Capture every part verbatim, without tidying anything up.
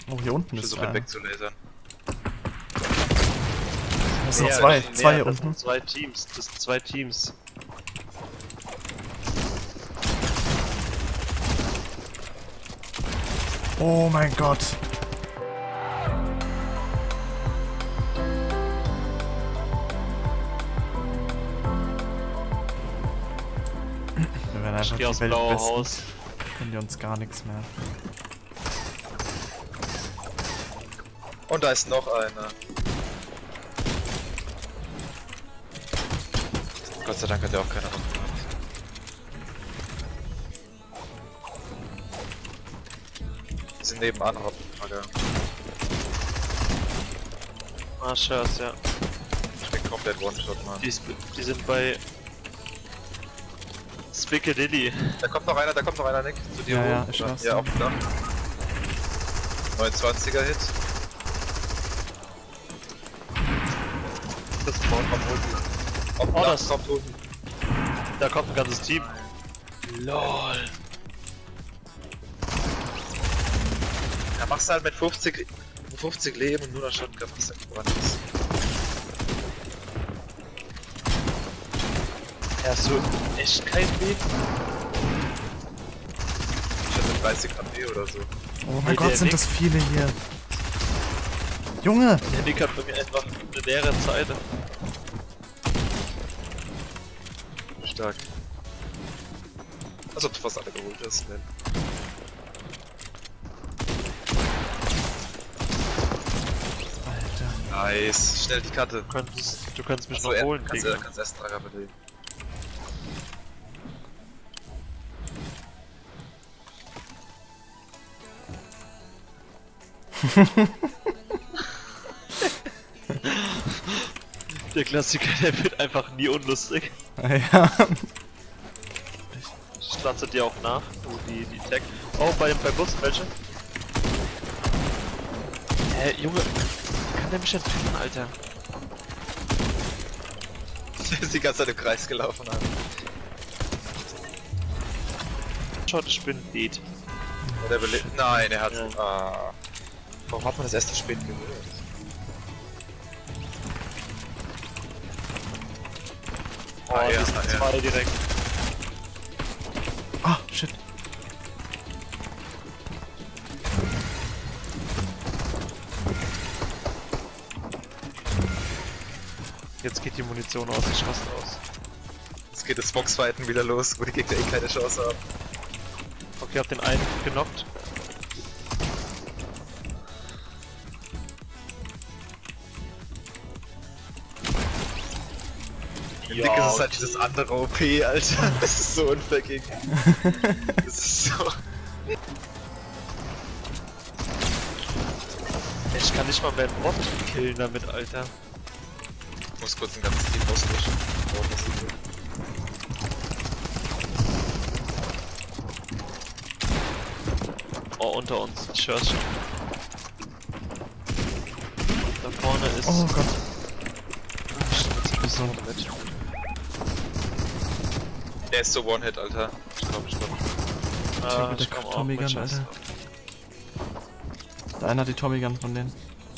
Oh, hier unten Ich ist versuche ihn einer. wegzulasern. Das sind Ja, zwei, das- zwei ja, hier das unten. sind zwei Teams, das sind zwei Teams. Oh mein Gott. Wir werden Ich einfach geh aufs die blaue Weltbesten. Haus. Können die uns gar nichts mehr. Und da ist noch einer. Gott sei Dank hat er auch keine Waffe gehabt. Die sind nebenan, Hauptfrage. Ah, Scherz, ja. Ich bin komplett One-Shot, Mann. Die, ist- die sind bei Spiccadilly. Da kommt noch einer, da kommt noch einer, Nick. Zu dir Ja, hoch. ja, ich Oder? weiß. Ja, auf dem Dach. neunundzwanziger Hit. Das Spawn kommt unten. Auf dem Oh, Dach das- kommt unten. Da kommt ein ganzes Team. LOL. Da machst du halt mit fünfzig, fünfzig Leben und nur noch Shotgun, was da gebrannt ist. Hast du echt kein Leben? Ich hatte dreißig A P oder so. Oh mein Hey, Gott, der sind Nick. das viele hier. Junge! Der Nick hat bei mir einfach eine leere Zeit. Stark. Als ob du fast alle geholt hast, ne? Alter. Nice. Schnell die Karte. Du kannst, du kannst mich Achso, noch er- holen, kannst, Digga. du kannst erst Trager belegen. Der Klassiker, der wird einfach nie unlustig. Ja. Ich pflanze dir auch nach. Oh, die, die Tag. Oh, bei dem bei Bus, welche? Hä, Junge, wie kann der mich denn treffen, Alter? Ist die ganze Zeit im Kreis gelaufen haben. Schaut, ich bin dead. Der belebt. Nein, er hat. Ja. Ah. Warum hat man das erst so spät gehört? Oh, Ah, die ja, sind ah, ja. zwei direkt. Ah, shit. Jetzt geht die Munition aus, ich raste aus. Jetzt geht das Boxfighten wieder los, wo die Gegner eh keine Chance haben. Okay, hab den einen genockt. Im Dick ist es halt dieses andere O P, Alter. Das ist so unfair gegen. Das ist so. Ich kann nicht mal mehr einen Bot killen damit, Alter. Ich muss kurz ein ganzes Team auslöschen. Oh, das ist so. Oh, unter uns, ich hör's schon. Da vorne ist... Oh Gott. Ich bin so mit. Der ist so One-Hit, Alter. Ich glaub, ich glaub. Ah, mit ich der komm auch Tommy mit, Gun, scheiße. Alter. Da einer hat die Tommy Gun von denen.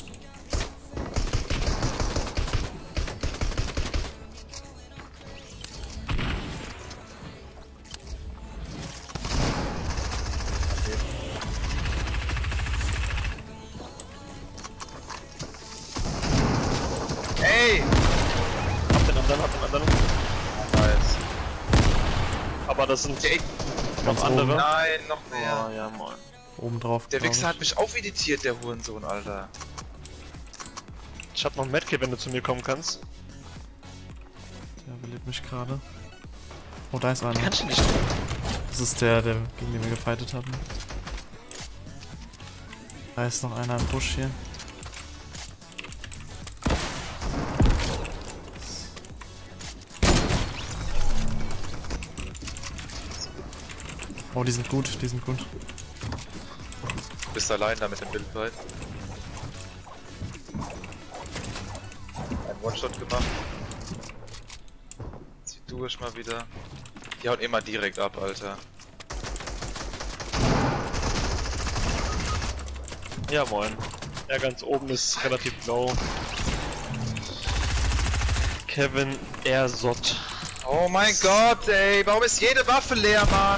Ey! Hab den anderen, hab den anderen. Nice. Aber das sind Der, noch Ganz andere. oben. nein, noch mehr. Oh, ja, moin. Oben drauf. Der glaub Wichser hat ich. mich auch editiert, der Hurensohn, Alter. Ich hab noch ein Medkit, wenn du zu mir kommen kannst. Der belebt mich gerade. Oh, da ist einer. Kannst du nicht. Das ist der, der gegen den wir gefightet haben. Da ist noch einer im Busch hier. Oh, die sind gut, die sind gut. Du bist allein da mit dem Wildfight. Ein One-Shot gemacht. Zieh durch mal wieder. Die hauen immer direkt ab, Alter. Ja, moin. Ja, ganz oben ist relativ low. Kevin Ersott. Oh mein Gott, ey, warum ist jede Waffe leer, Mann?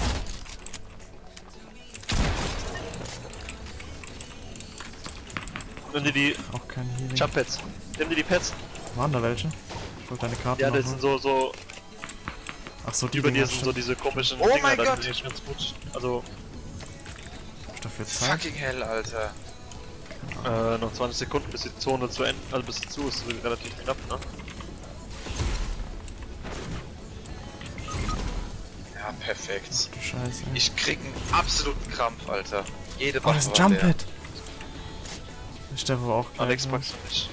Nimm dir die Auch kein Healing. Jump Pads. Nimm dir die Pads. Waren da welche? Ich wollte deine Karte Ja, das machen. sind so, so, Ach so, die über Dinger, dir sind so stimmt. diese komischen Oh Dinger, mein da Gott. sind die ganz gut. Also, Dafür Zeit. Fucking hell, Alter. äh, noch zwanzig Sekunden bis die Zone zu Ende, also bis sie zu ist, relativ knapp, ne? Ja, perfekt. Du Scheiße. Ich krieg einen absoluten Krampf, Alter. Jede Oh, Waffe das ist war ein leer. Jump-Pad. Der Stefan war auch gleich. Alex ne? packst du nicht.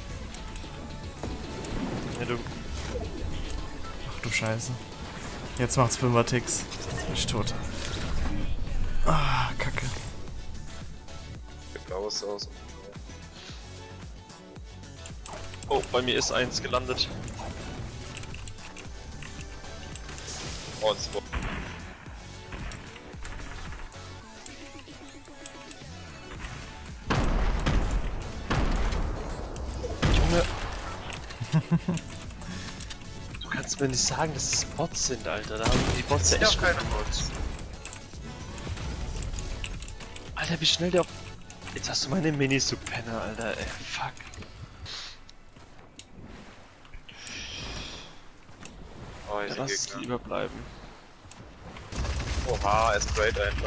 Ja, du. Ach du Scheiße. Jetzt macht's fünfer-Ticks. Jetzt bin ich tot. Ah, Kacke. Blaues aus. Oh, bei mir ist eins gelandet. Und so. Junge. Du kannst mir nicht sagen, dass es Bots sind, Alter. Da haben die Bots ja Ja, echt. keine Bots. Alter, wie schnell der auf. Jetzt hast du meine Minis, du Penner, Alter, ey, fuck. Oh, Ja, ich lass es Gegner. lieber bleiben. Oha, er sprayt einfach.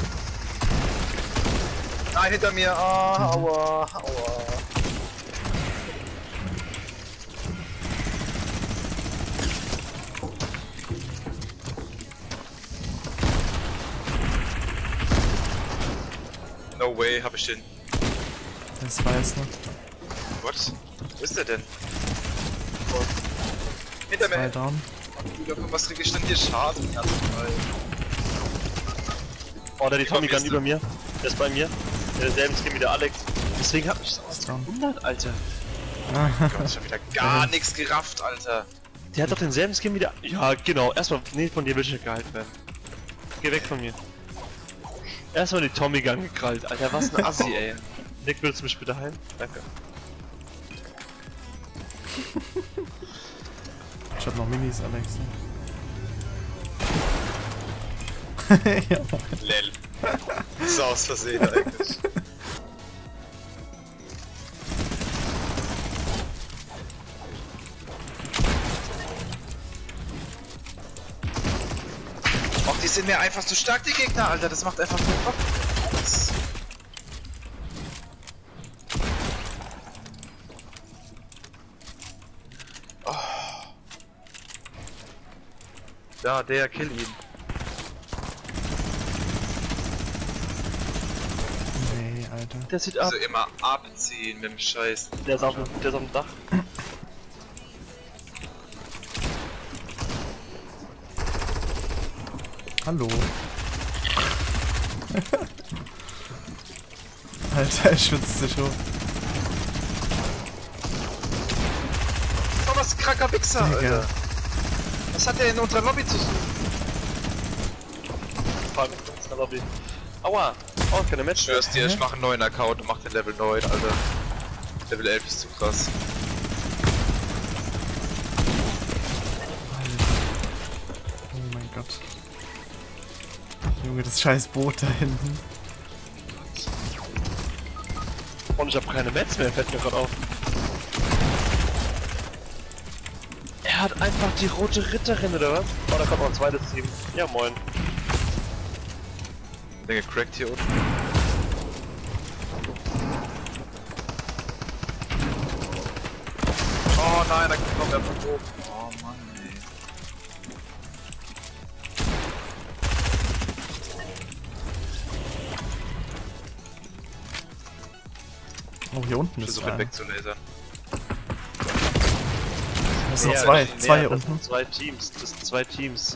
Nein, hinter mir! Ah, aua, aua. No way, hab ich den. Das weiß noch. What? Wo ist der denn? Oh. Hinter Zwei mir! down. Was krieg ich denn hier Schaden? Die ganze Zeit? Oh, der die Über Tommy mir Gun ist über mir. Der ist bei mir. Der ist derselben Skin wie der Alex. Deswegen hab ich das Ist down. gewundert, Alter. Gott, ich hab wieder gar nichts gerafft, Alter. Der hat doch denselben Skin wie der. Ja, genau. Erstmal, nee, von dir will ich nicht gehalten werden. Geh weg von mir. Erstmal die Tommy Gun gekrallt, Alter. Was ein Assi, ey. Nick, willst du mich bitte heilen? Danke. Ich hab noch Minis, Alex. Ja, Mann. Lel. Das ist aus Versehen eigentlich. Och, die sind mir einfach zu stark, die Gegner, Alter. Das macht einfach keinen Bock. Das- Oh. Ja, der, kill ihn. Nee, Alter. Der sieht ab. Also immer abziehen mit dem Scheiß. Der ist auf dem, der ist auf dem Dach. Hallo. Alter, er schwitzt sich hoch. Oh, was ein kranker Wichser, Digga. Alter. Was hat der in unserer Lobby zu suchen? Fahren in der Lobby. Aua! Oh, keine Match. Ich schwör's dir, ich mach einen neuen Account und mach den Level neun, Alter. Level elf ist zu krass. Oh mein Gott. Junge, das scheiß Boot da hinten. Und ich hab keine Mets mehr, fällt mir gerade auf. Er hat einfach die rote Ritterin, oder was? Oh, da kommt noch ein zweites Team. Ja, moin. Der gecrackt hier unten. Oh nein, da kommt er von oben. Oh Mann, ey. Oh, hier unten Ich ist versuche ihn einer. wegzulasern. Das sind Ja, zwei, nee, zwei hier das unten. sind zwei Teams, das sind zwei Teams.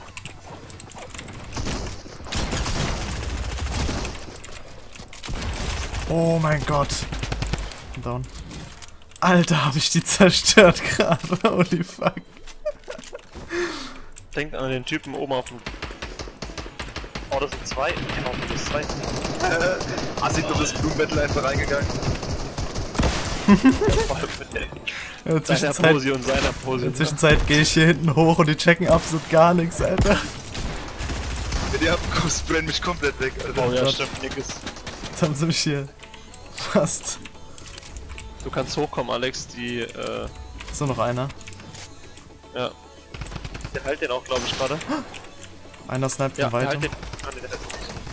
Oh mein Gott. Down. Alter, hab ich die zerstört gerade. Holy fuck. Denkt an den Typen oben auf dem... Oh, das sind zwei. Oh, das ist zwei. Assi, du bist Blue Metal einfach reingegangen. In der Seiner Zwischenzeit, Pose und seiner Pose. in der Zwischenzeit gehe ich hier hinten hoch und die checken absolut gar nichts, Alter. Die haben brennen mich komplett weg, Alter. Oh ja, Gott. stimmt, nix. Jetzt haben sie mich hier fast. Du kannst hochkommen, Alex, die, äh, Ist nur noch einer. ja. Der hält den auch, glaube ich, gerade. Einer sniped Ja, von der weitem. hält den. Ah, nee, der hält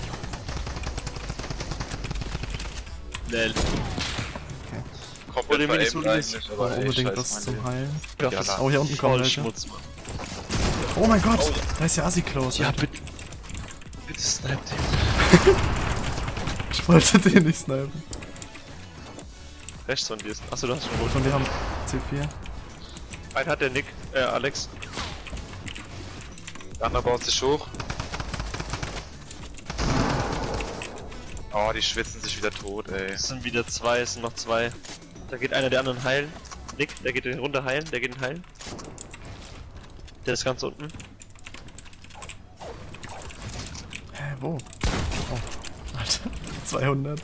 den. Lel. Komplett Oder wenigstens veraimt nicht. eigentlich, Ich aber brauche ey, unbedingt scheiß was mein zum Leben. Heilen. Ja, Ja, das Oh, hier unten kommen voll welche. Schmutz, Mann. Oh mein Gott, Oh, ja. da ist ja Assi-Close. Ja, Alter. bitte. Bitte snipe den. Ich wollte den nicht snipen. Rechts von dir ist. Achso, du hast schon geholt. Und wir haben C vier. Einen hat der Nick, äh, Alex. Der andere baut sich hoch. Oh, die schwitzen sich wieder tot, ey. Es sind wieder zwei, es sind noch zwei. Da geht einer der anderen heilen. Nick, der geht den runter heilen, der geht den heilen. Der ist ganz unten. Hä, wo? Oh, Alter, zweihundert.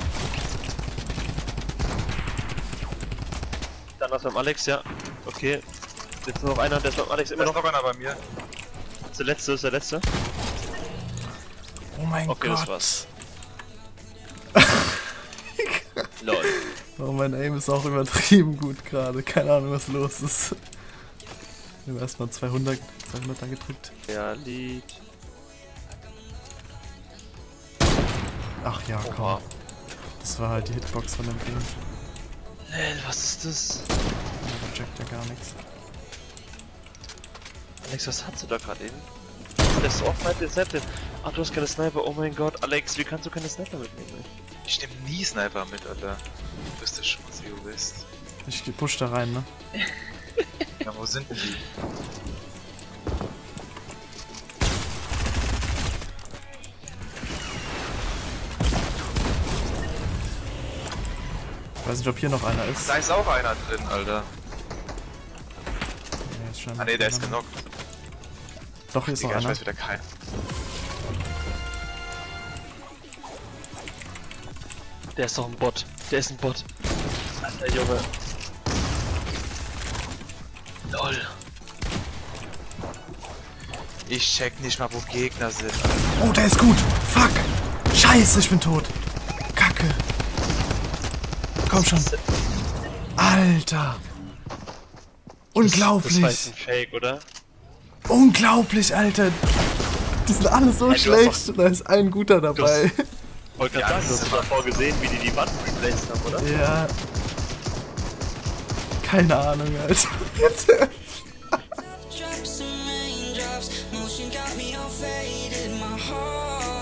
Dann was beim Alex, ja. Okay. Jetzt nur noch einer, der ist beim Alex Da immer ist noch. noch einer bei mir. Das ist der letzte, ist der letzte. Oh mein Okay, Gott. das war's. Lol. Oh, mein Aim ist auch übertrieben gut gerade. Keine Ahnung, was los ist. Wir haben erstmal zweihundert, zweihundert angedrückt. Ja, Lied. Ach ja, komm. Oha. Das war halt die Hitbox von dem Ding. Lel, was ist das? Da checkt ja gar nichts. Alex, was hast du da gerade eben? Lässt du auch mal den Sniper? Ach, du hast keine Sniper. Oh mein Gott, Alex, wie kannst du keine Sniper mitnehmen? Ich nehm nie Sniper mit, Alter. Du bist der Schmutz, wie du bist. Ich push da rein, ne? Ja, wo sind denn die? Ich weiß nicht, ob hier noch einer ist. Da ist auch einer drin, Alter. Nee, ist schon Ah ne, der ist einer. genockt. Doch, hier ist noch Digga, ich einer. weiß wieder keinen. Der ist doch ein Bot. Der ist ein Bot. Alter Junge. Lol. Ich check nicht mal, wo Gegner sind. Oh, der ist gut! Fuck! Scheiße, ich bin tot! Kacke! Komm schon! Alter! Unglaublich! Das war jetzt ein Fake, oder? Unglaublich, Alter! Die sind alle so Hey, du hast schlecht und da ist ein guter dabei. Wollte Ja, gerade sagen, das du hast ist doch davor gesehen, wie die die Wand replaced haben, oder? Ja. Keine Ahnung, Alter. Drops and raindrops, motion got me all faded. My heart